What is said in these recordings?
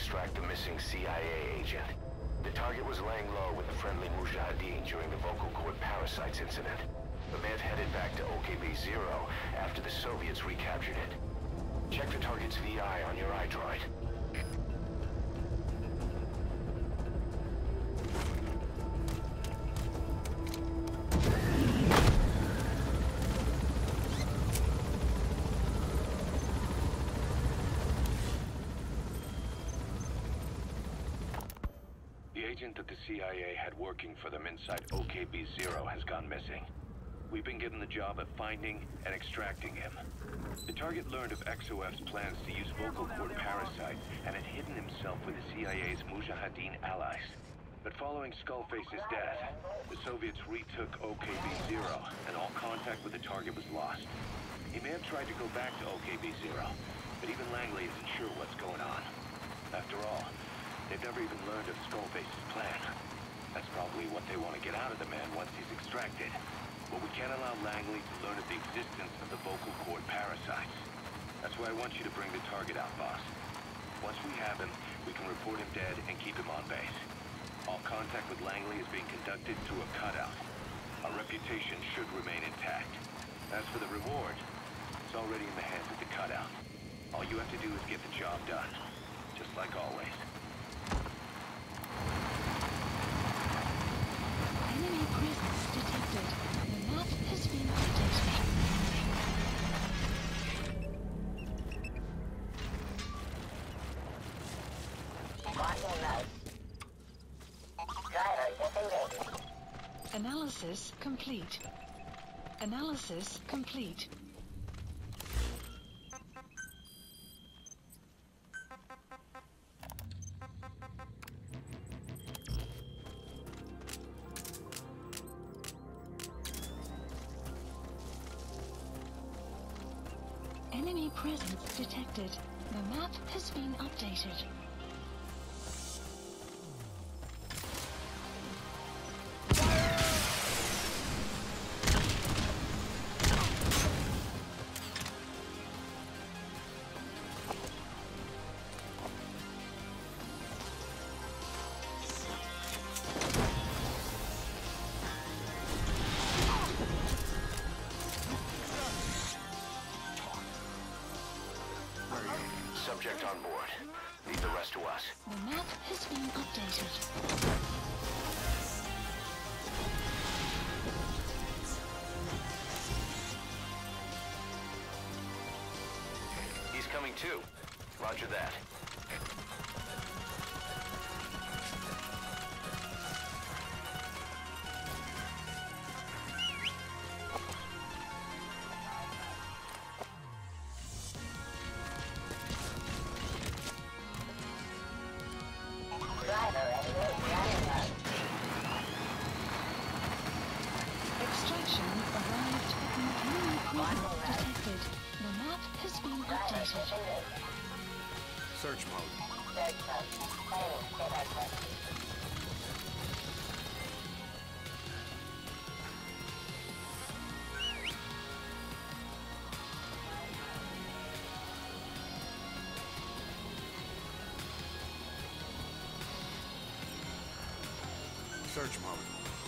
extract the missing CIA agent. The target was laying low with the friendly Mujahideen during the vocal cord parasites incident. But may have headed back to OKB-0 after the Soviets recaptured it. Check the target's VI on your iDroid. The agent that the CIA had working for them inside OKB-0 has gone missing. We've been given the job of finding and extracting him. The target learned of XOF's plans to use vocal cord parasites and had hidden himself with the CIA's Mujahideen allies. But following Skullface's death, the Soviets retook OKB-0 and all contact with the target was lost. He may have tried to go back to OKB-0, but even Langley isn't sure what's going on. After all, they've never even learned of Skullface's plan. That's probably what they want to get out of the man once he's extracted. But we can't allow Langley to learn of the existence of the vocal cord parasites. That's why I want you to bring the target out, boss. Once we have him, we can report him dead and keep him on base. All contact with Langley is being conducted through a cutout. Our reputation should remain intact. As for the reward, it's already in the hands of the cutout. All you have to do is get the job done. Just like always. Enemy presence detected. The map has been updated. Analysis complete. Analysis complete. Enemy presence detected. The map has been updated. Subject on board. Leave the rest to us. The map has been updated. He's coming too. Roger that. Extraction arrived. Enemy presence detected. The map has been updated. Search mode. Search mode.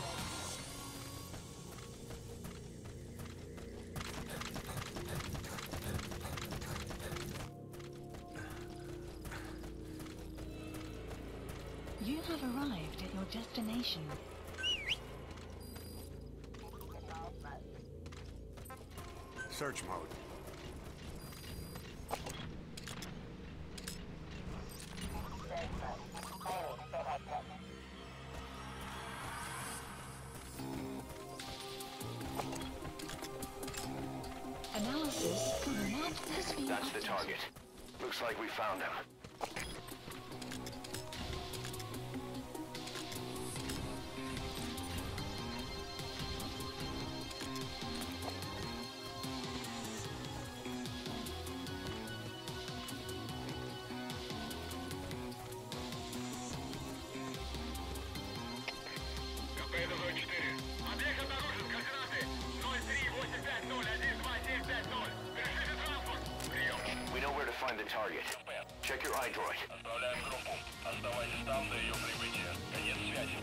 You have arrived at your destination. Search mode. Analysis. The map has been That's the updated. target. Looks like we found him. Объект обнаружен. Координаты 03-850-122750. Перешите транспорт. Прием. We know where to find the target. Check your iDroid. Оставляем группу. Оставайтесь там до ее прибытия. Конец связи.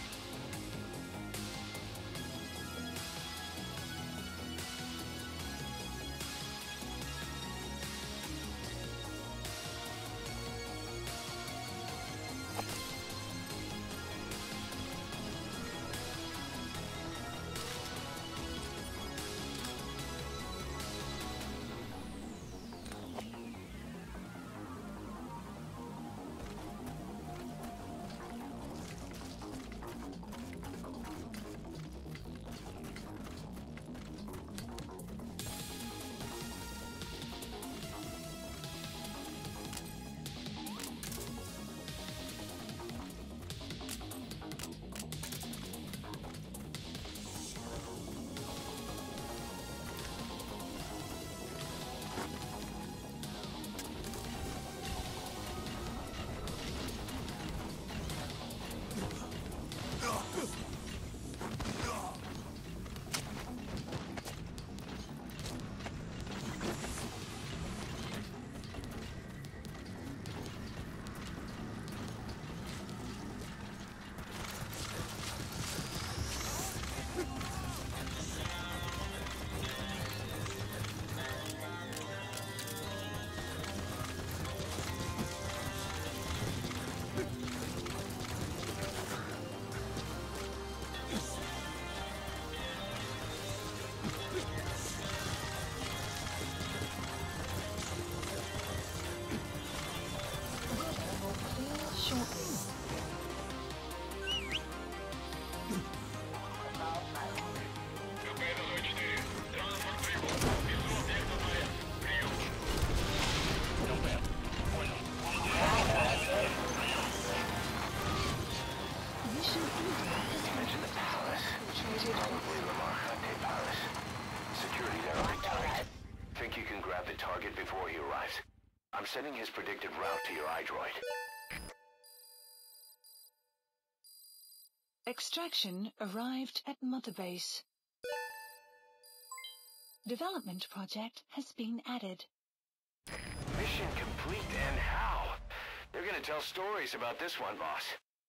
Before he arrives. I'm sending his predicted route to your iDroid. Extraction arrived at Mother Base. Development project has been added. Mission complete, and how? They're gonna tell stories about this one, boss.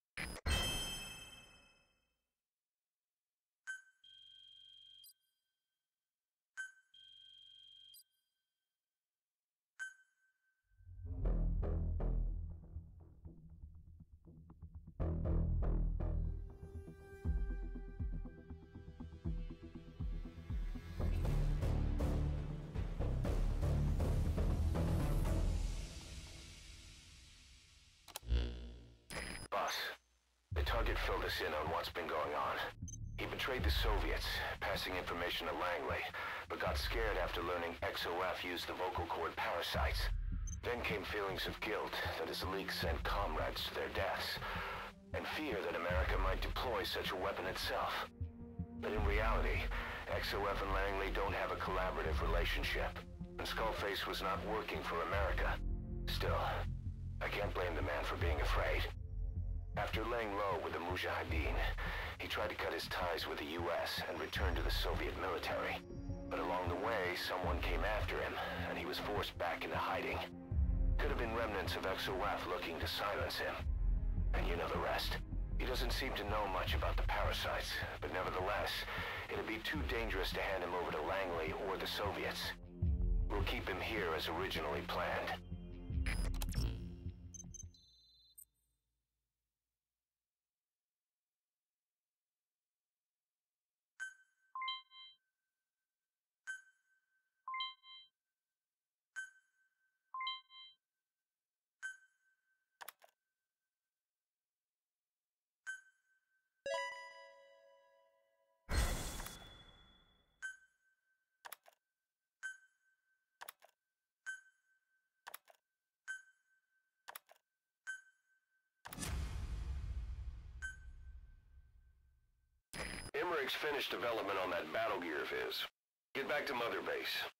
The target filled us in on what's been going on. He betrayed the Soviets, passing information to Langley, but got scared after learning XOF used the vocal cord parasites. Then came feelings of guilt that his leaks sent comrades to their deaths, and fear that America might deploy such a weapon itself. But in reality, XOF and Langley don't have a collaborative relationship, and Skullface was not working for America. Still, I can't blame the man for being afraid. After laying low with the Mujahideen, he tried to cut his ties with the US and return to the Soviet military. But along the way, someone came after him, and he was forced back into hiding. Could have been remnants of XOF looking to silence him. And you know the rest. He doesn't seem to know much about the parasites, but nevertheless, it'd be too dangerous to hand him over to Langley or the Soviets. We'll keep him here as originally planned. Emmerich's finished development on that battle gear of his. Get back to Mother Base.